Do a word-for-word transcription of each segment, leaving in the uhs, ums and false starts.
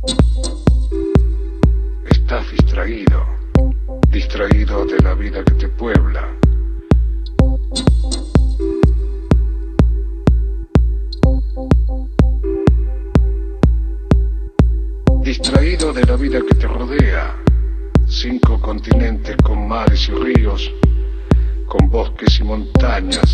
Estás distraído, distraído de la vida que te puebla. Distraído de la vida que te rodea. Cinco continentes con mares y ríos, con bosques y montañas.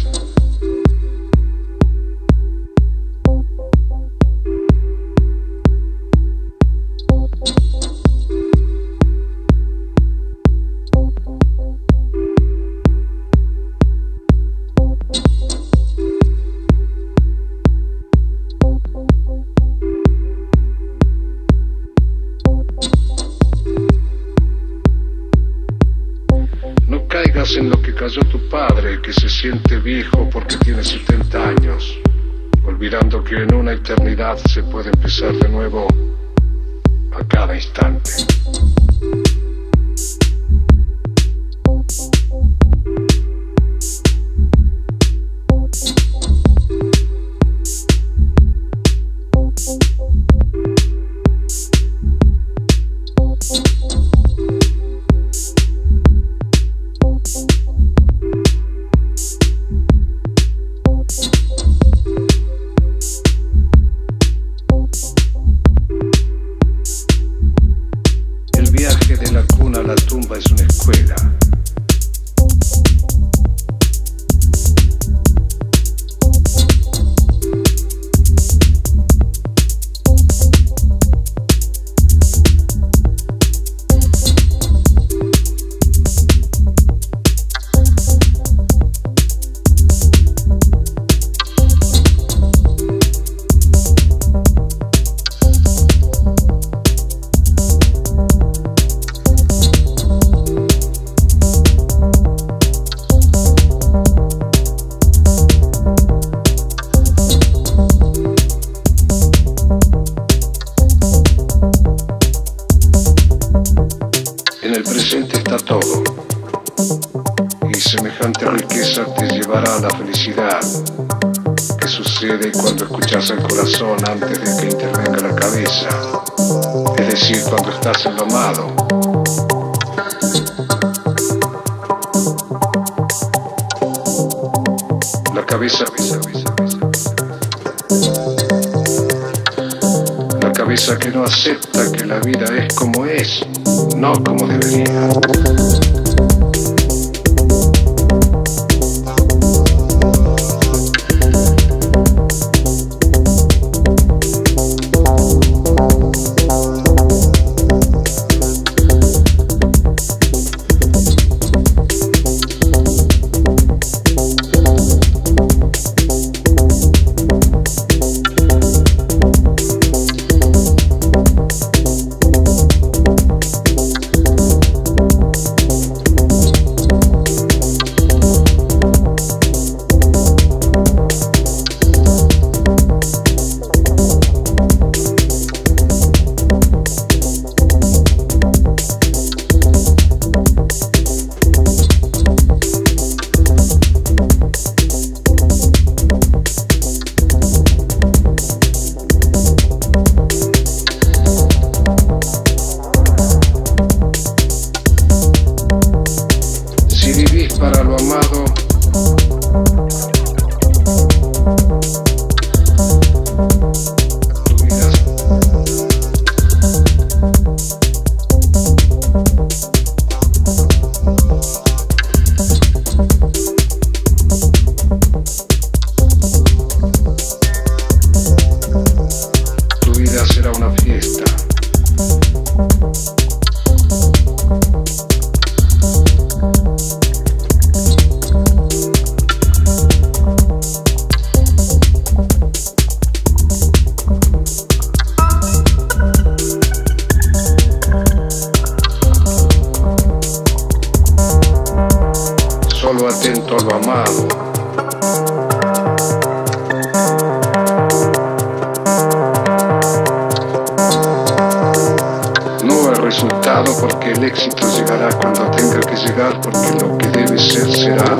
En lo que cayó tu padre, que se siente viejo porque tiene setenta años, olvidando que en una eternidad se puede empezar de nuevo a cada instante. Al corazón antes de que intervenga la cabeza, es decir, cuando estás en lo amado. La cabeza, la cabeza que no acepta que la vida es como es, no como debería. Para lo amado, tu vida, tu vida será una fiesta. Solo atento a lo amado. No el resultado, porque el éxito llegará cuando tenga que llegar, porque lo que debe ser será.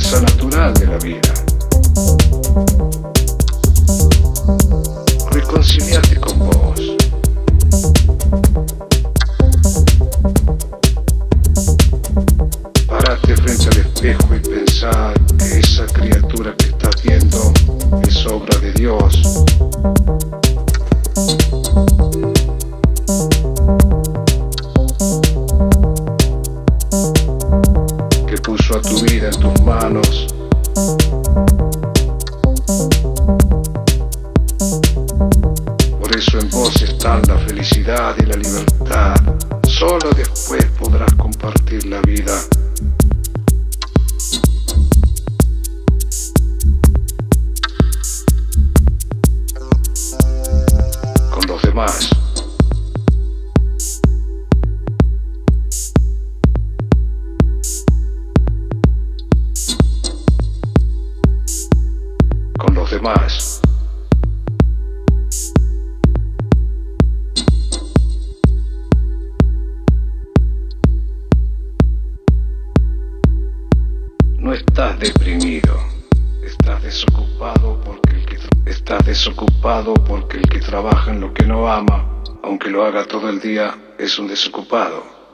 fuerza natural de la vida. Reconciliate con vos. Parate frente al espejo y pensá que esa criatura que estás viendo es obra de Dios. Que puso a tu vida en tus manos. Por eso en vos están la felicidad y la libertad. Solo después podrás compartir la vida. Con los demás. Con los demás. No estás deprimido, estás desocupado porque el que estás desocupado porque el que trabaja en lo que no ama, aunque lo haga todo el día, es un desocupado.